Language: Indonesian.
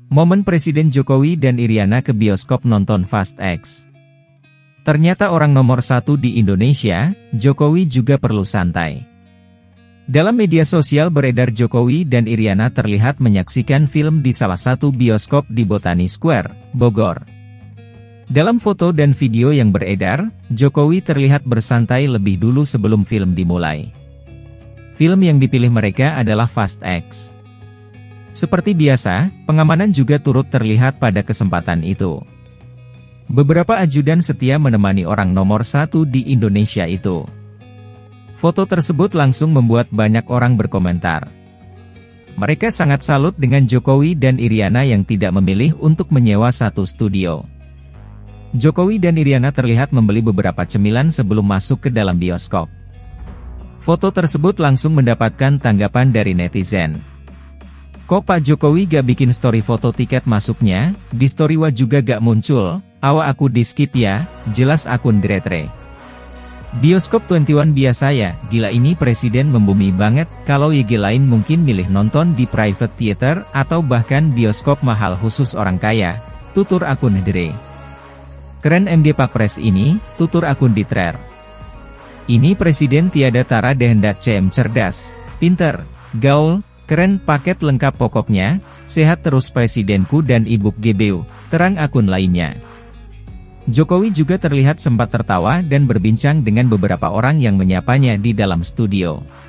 Momen Presiden Jokowi dan Iriana ke bioskop nonton Fast X. Ternyata orang nomor satu di Indonesia, Jokowi juga perlu santai. Dalam media sosial beredar Jokowi dan Iriana terlihat menyaksikan film di salah satu bioskop di Botani Square, Bogor. Dalam foto dan video yang beredar, Jokowi terlihat bersantai lebih dulu sebelum film dimulai. Film yang dipilih mereka adalah Fast X. Seperti biasa, pengamanan juga turut terlihat pada kesempatan itu. Beberapa ajudan setia menemani orang nomor satu di Indonesia itu. Foto tersebut langsung membuat banyak orang berkomentar. Mereka sangat salut dengan Jokowi dan Iriana yang tidak memilih untuk menyewa satu studio. Jokowi dan Iriana terlihat membeli beberapa cemilan sebelum masuk ke dalam bioskop. Foto tersebut langsung mendapatkan tanggapan dari netizen. Kok Pak Jokowi gak bikin story foto tiket masuknya, di storywa juga gak muncul, awa aku di skip ya, jelas akun diretre. Bioskop 21 biasa ya, gila ini presiden membumi banget, kalau YG lain mungkin milih nonton di private theater, atau bahkan bioskop mahal khusus orang kaya, tutur akun dire. Keren MG Pak Pres ini, tutur akun ditrer. Ini presiden tiada tara deh hendak CM cerdas, pinter, gaul, keren paket lengkap pokoknya, sehat terus presidenku dan ibu GBU, terang akun lainnya. Jokowi juga terlihat sempat tertawa dan berbincang dengan beberapa orang yang menyapanya di dalam studio.